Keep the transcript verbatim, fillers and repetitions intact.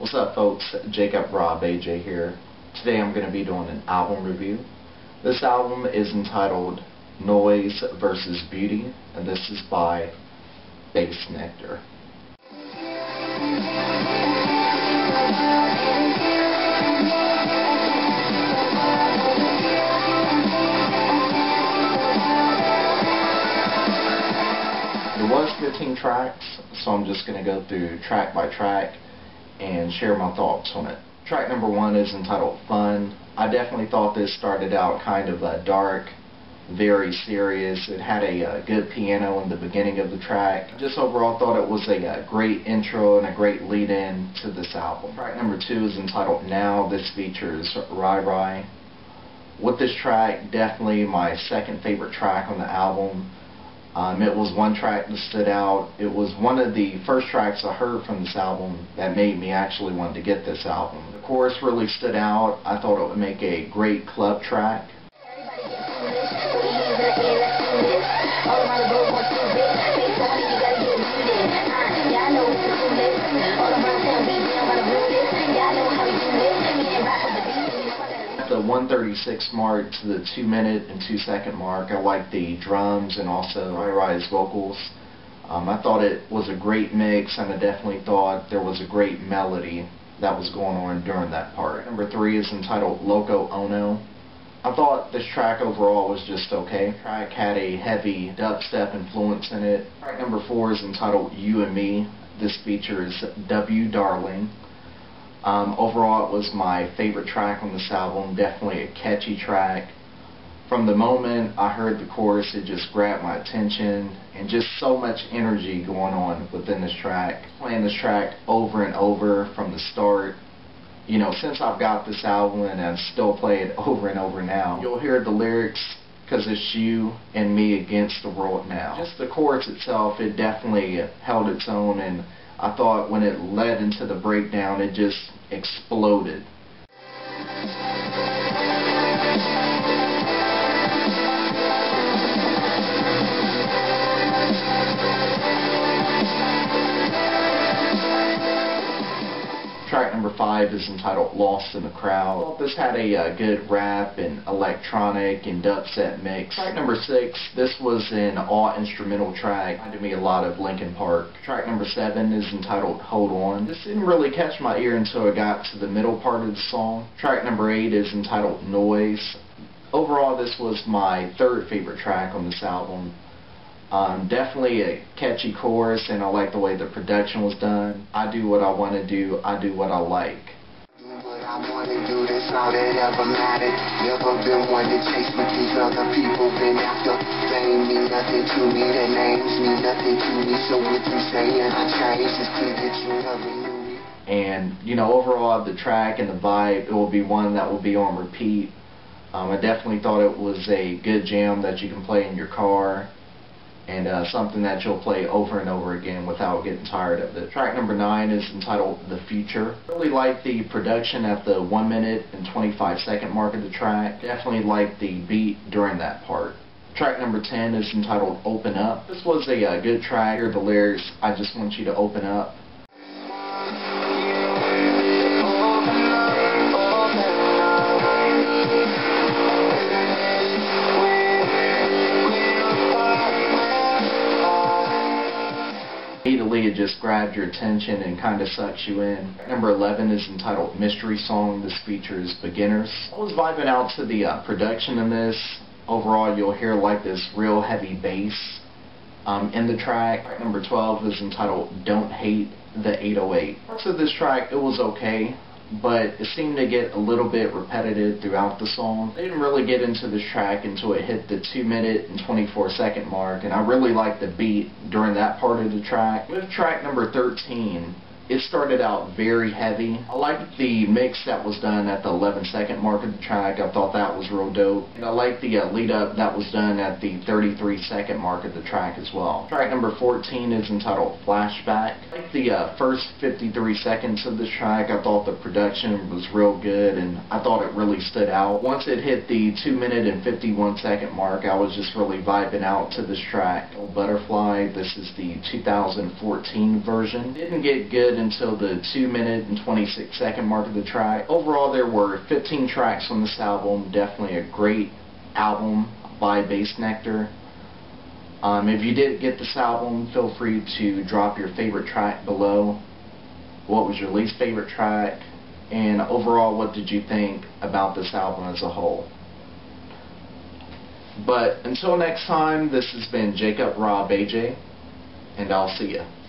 What's up, folks? Jacob Rob A J here. Today I'm going to be doing an album review. This album is entitled Noise versus Beauty, and this is by Bassnectar. There was fifteen tracks, so I'm just going to go through track by track and share my thoughts on it. Track number one is entitled F U N. I definitely thought this started out kind of uh, dark, very serious. It had a uh, good piano in the beginning of the track. Just overall thought it was a uh, great intro and a great lead-in to this album. Track number two is entitled Now. This features Rai Rai. With this track, definitely my second favorite track on the album. Um, it was one track that stood out. It was one of the first tracks I heard from this album that made me actually want to get this album. The chorus really stood out. I thought it would make a great club track. The one thirty-six mark to the two minute and two second mark, I like the drums and also Rai Rai's vocals. Um, I thought it was a great mix, and I definitely thought there was a great melody that was going on during that part. Number three is entitled Loco Ono. I thought this track overall was just okay. The track had a heavy dubstep influence in it. Track number four is entitled You and Me. This features W Darling. Um, overall, it was my favorite track on this album. Definitely a catchy track. From the moment I heard the chorus, it just grabbed my attention, and just so much energy going on within this track. Playing this track over and over from the start. You know, since I've got this album, and I still play it over and over now. You'll hear the lyrics, because it's you and me against the world now. Just the chorus itself, it definitely held its own, and I thought when it led into the breakdown, it just exploded. Track number five is entitled Lost in the Crowd. I thought this had a uh, good rap and electronic and dubstep mix. Track number six, this was an all-instrumental track. Reminded me a lot of Linkin Park. Track number seven is entitled Hold On. This didn't really catch my ear until I got to the middle part of the song. Track number eight is entitled Noise. Overall, this was my third favorite track on this album. Um, definitely a catchy chorus, and I like the way the production was done. I do what I want to do, I do what I like. What I want to do, that's all that ever mattered. Never been one to chase what these other people been after. Fame mean nothing to me, their names mean nothing to me. So if you saying I changed, it's clear that you never knew me. And, you know, overall the track and the vibe, it will be one that will be on repeat. Um, I definitely thought it was a good jam that you can play in your car, and uh, something that you'll play over and over again without getting tired of it. Track number nine is entitled The Future. Really like the production at the one minute and twenty-five second mark of the track. Definitely like the beat during that part. Track number ten is entitled Open Up. This was a uh, good track. Hear the lyrics, I just want you to open up. Immediately it just grabbed your attention and kind of sucks you in. Number eleven is entitled Mystery Song. This features Beginners. I was vibing out to the uh, production in this. Overall, you'll hear like this real heavy bass um, in the track. Track number twelve is entitled Don't Hate the eight oh eight. Parts of this track, it was okay, but it seemed to get a little bit repetitive throughout the song. They didn't really get into this track until it hit the two minute and twenty-four second mark, and I really liked the beat during that part of the track. With track number thirteen, it started out very heavy. I liked the mix that was done at the eleven second mark of the track. I thought that was real dope. And I liked the uh, lead up that was done at the thirty-three second mark of the track as well. Track number fourteen is entitled Flashback. I liked the uh, first fifty-three seconds of this track. I thought the production was real good, and I thought it really stood out. Once it hit the two minute and fifty-one second mark, I was just really vibing out to this track. Butterfly, this is the two thousand fourteen version. Didn't get good it until the two minute and twenty-six second mark of the track. Overall, there were fifteen tracks on this album. Definitely a great album by Bassnectar. Um, if you did get this album, feel free to drop your favorite track below. What was your least favorite track? And overall, what did you think about this album as a whole? But until next time, this has been Jacob Rob A J, and I'll see ya.